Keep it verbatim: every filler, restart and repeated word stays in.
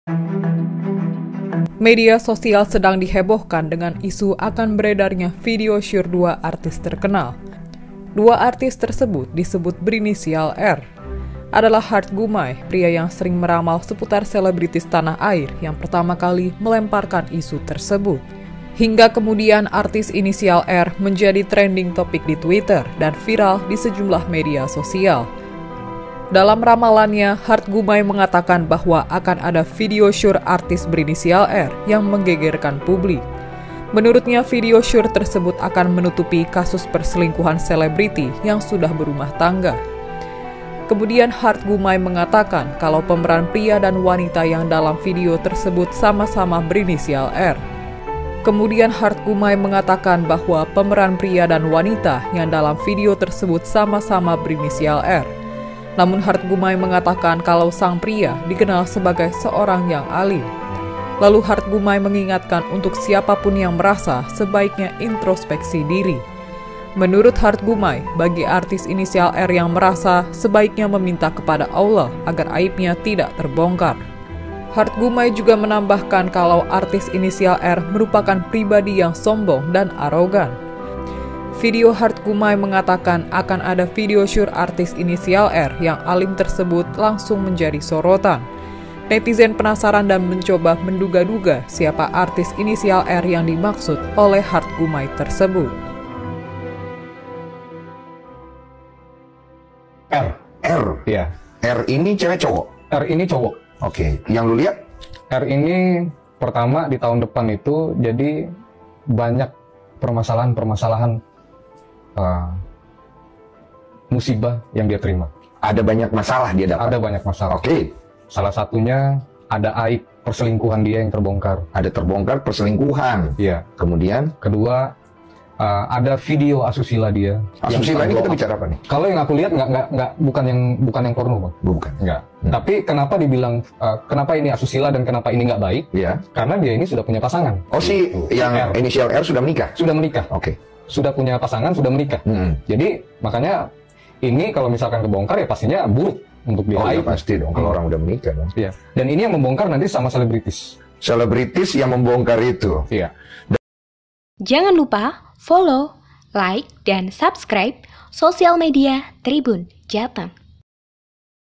Media sosial sedang dihebohkan dengan isu akan beredarnya video syur dua artis terkenal. Dua artis tersebut disebut berinisial R. Adalah Heart Gumai, pria yang sering meramal seputar selebritis tanah air yang pertama kali melemparkan isu tersebut. Hingga kemudian artis inisial R menjadi trending topik di Twitter dan viral di sejumlah media sosial. Dalam ramalannya, Heart Gumai mengatakan bahwa akan ada video syur artis berinisial R yang menggegerkan publik. Menurutnya, video syur tersebut akan menutupi kasus perselingkuhan selebriti yang sudah berumah tangga. Kemudian Heart Gumai mengatakan kalau pemeran pria dan wanita yang dalam video tersebut sama-sama berinisial R. Kemudian Heart Gumai mengatakan bahwa pemeran pria dan wanita yang dalam video tersebut sama-sama berinisial R. Namun Heart Gumai mengatakan kalau sang pria dikenal sebagai seorang yang alim. Lalu Heart Gumai mengingatkan untuk siapapun yang merasa sebaiknya introspeksi diri. Menurut Heart Gumai, bagi artis inisial R yang merasa sebaiknya meminta kepada Allah agar aibnya tidak terbongkar. Heart Gumai juga menambahkan kalau artis inisial R merupakan pribadi yang sombong dan arogan. Video Heart Gumai mengatakan akan ada video syur artis inisial R yang alim tersebut langsung menjadi sorotan. Netizen penasaran dan mencoba menduga-duga siapa artis inisial R yang dimaksud oleh Heart Gumai tersebut. R. R. Ya. R ini cewek cowok? R ini cowok. Oke, yang lu lihat? R ini pertama di tahun depan itu jadi banyak permasalahan-permasalahan uh, musibah yang dia terima. Ada banyak masalah dia dapat? Ada banyak masalah. Oke. Salah satunya ada aib perselingkuhan dia yang terbongkar. Ada terbongkar perselingkuhan. Iya. Kemudian? Kedua, uh, ada video asusila dia. Asusila ini kita bicara apa nih? Kalau yang aku lihat nggak nggak nggak bukan yang bukan yang porno, Bang. Bukan. Nggak. Hmm. Tapi kenapa dibilang uh, kenapa ini asusila dan kenapa ini nggak baik? Iya. Karena dia ini sudah punya pasangan. Oh, si yang R. inisial R sudah menikah? Sudah menikah. Oke. Sudah punya pasangan, sudah menikah. Hmm. Jadi makanya ini kalau misalkan kebongkar ya pastinya buruk untuk dia. Oh, ya pasti dong kalau hmm. orang udah menikah dong. Iya. Dan ini yang membongkar nanti sama selebritis. Selebritis yang membongkar itu. Iya. Jangan lupa follow, like, dan subscribe sosial media Tribun Jateng.